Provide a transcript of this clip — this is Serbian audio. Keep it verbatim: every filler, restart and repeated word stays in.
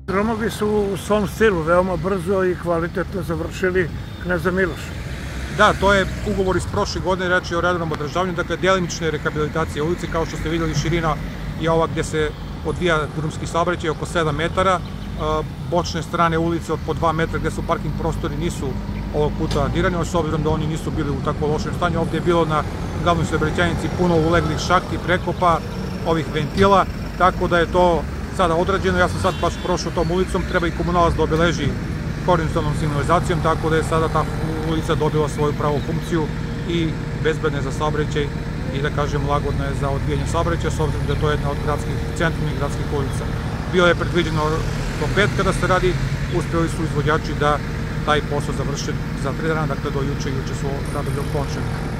Romovi su u svom stilu veoma brzo i kvalitetno završili Kneza Miloša. Da, to je ugovor iz prošle godine, reč je o redovnom održavanju, dakle delimične rehabilitacije ulice, kao što ste vidjeli širina je ova gdje se odvija drumski saobraćaj oko sedam metara, bočne strane ulice od po dva metra gdje su parking prostori nisu ovog puta dirani, s obzirom da oni nisu bili u tako lošem stanju. Ovdje je bilo na glavnoj saobraćajnici puno uleglih šahti, prekopa, ovih ventila, tako da je to sada odrađeno. Ja sam sad baš prošao tom ulicom, treba i komunalac da obeleži horizontalnom signalizacijom, tako da je sada ta ulica dobila svoju pravu funkciju i bezbedna je za saobraćaj i da kažem lagodna je za odvijanje saobraćaja, s obzirom da je to jedna od gradskih, centralnih gradskih ulica. Bilo je predviđeno do petka da se radi, uspjeli su izvođači da taj posao završe za tri dana, dakle do juče, juče su radovi okončeni.